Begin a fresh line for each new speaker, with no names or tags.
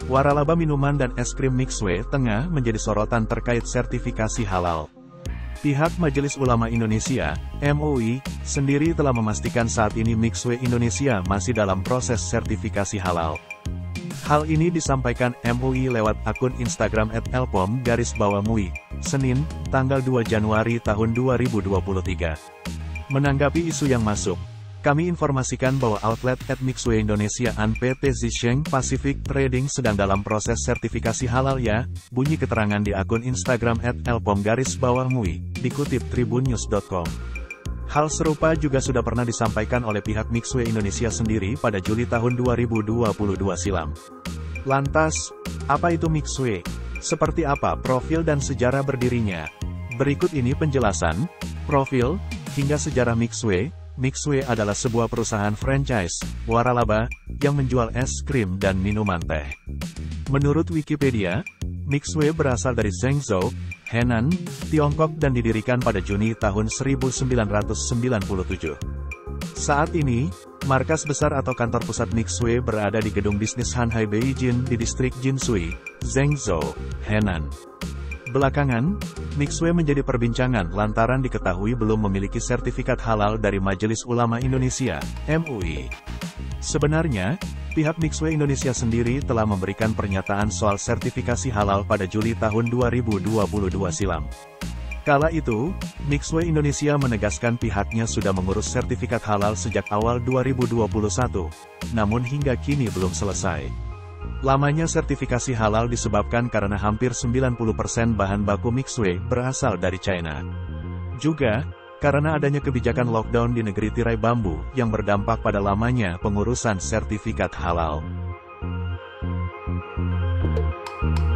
waralaba minuman dan es krim Mixue tengah menjadi sorotan terkait sertifikasi halal. Pihak Majelis Ulama Indonesia, MUI, sendiri telah memastikan saat ini Mixue Indonesia masih dalam proses sertifikasi halal. Hal ini disampaikan MUI lewat akun Instagram @elpom_mui, Senin, tanggal 2 Januari tahun 2023. Menanggapi isu yang masuk, kami informasikan bahwa outlet @Mixue Indonesia and PT Zisheng Pacific Trading sedang dalam proses sertifikasi halal ya, bunyi keterangan di akun Instagram @elpom_mui, dikutip tribunnews.com. Hal serupa juga sudah pernah disampaikan oleh pihak Mixue Indonesia sendiri pada Juli tahun 2022 silam. Lantas, apa itu Mixue? Seperti apa profil dan sejarah berdirinya? Berikut ini penjelasan, profil, hingga sejarah Mixue. Mixue adalah sebuah perusahaan franchise, waralaba, yang menjual es krim dan minuman teh. Menurut Wikipedia, Mixue berasal dari Zhengzhou, Henan, Tiongkok dan didirikan pada Juni tahun 1997. Saat ini, markas besar atau kantor pusat Mixue berada di gedung bisnis Hanhai Beijing di distrik Jinsui, Zhengzhou, Henan. Belakangan, Mixue menjadi perbincangan lantaran diketahui belum memiliki sertifikat halal dari Majelis Ulama Indonesia, MUI. Sebenarnya, pihak Mixue Indonesia sendiri telah memberikan pernyataan soal sertifikasi halal pada Juli tahun 2022 silam. Kala itu, Mixue Indonesia menegaskan pihaknya sudah mengurus sertifikat halal sejak awal 2021, namun hingga kini belum selesai. Lamanya sertifikasi halal disebabkan karena hampir 90% bahan baku Mixue berasal dari China. Juga, karena adanya kebijakan lockdown di negeri tirai bambu yang berdampak pada lamanya pengurusan sertifikat halal.